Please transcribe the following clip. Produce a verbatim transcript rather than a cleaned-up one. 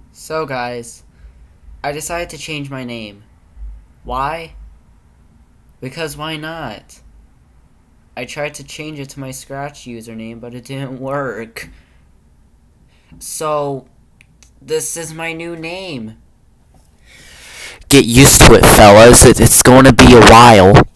So guys, I decided to change my name. Why? Because why not? I tried to change it to my Scratch username, but it didn't work. So, this is my new name. Get used to it, fellas. It, it's going to be a while.